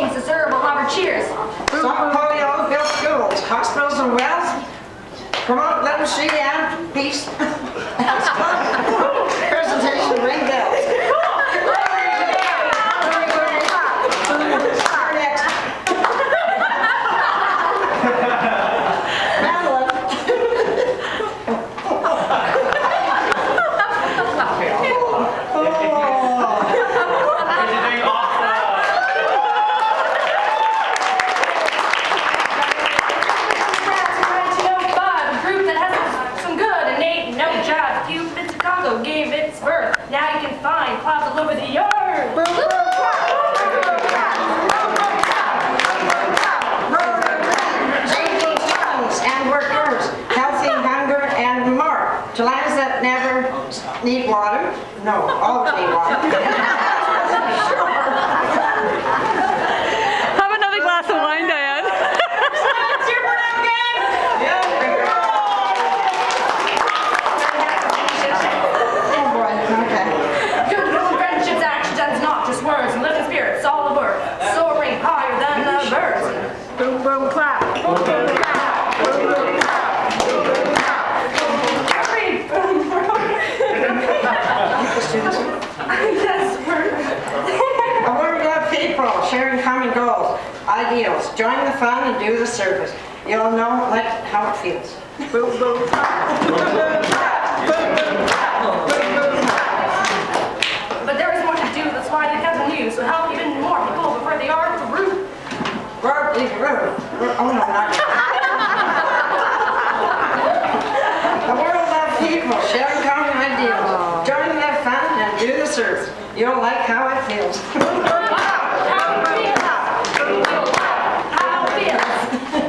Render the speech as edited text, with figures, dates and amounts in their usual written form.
things deserve a lot of cheers. Stop polio, build schools, hospitals and wells. Promote literacy and peace. Presentation, ring bells. Gave its birth. Now you can find clouds all over the yard. And workers, healthy, hunger, and more. To lands that never need water. No, always need water. Have another glass of wine, Diane. Words and living spirits all the work, soaring higher than the birds. Boom, boom, clap. Boom, boom, clap. Boom, boom, clap. Boom, boom, clap. A word of people, sharing common goals, ideals. Join the fun and do the service. You'll know how it feels. Boom, boom, clap. Boom, boom, clap. Boom, boom, clap. Boom, boom, clap. But there is more to do, that's why they come to you, so help even more people before they are the root. Oh no, not A world of people, sharing common ideals. Join the fun and do the service. You'll like how it feels. How it feels. How it feels.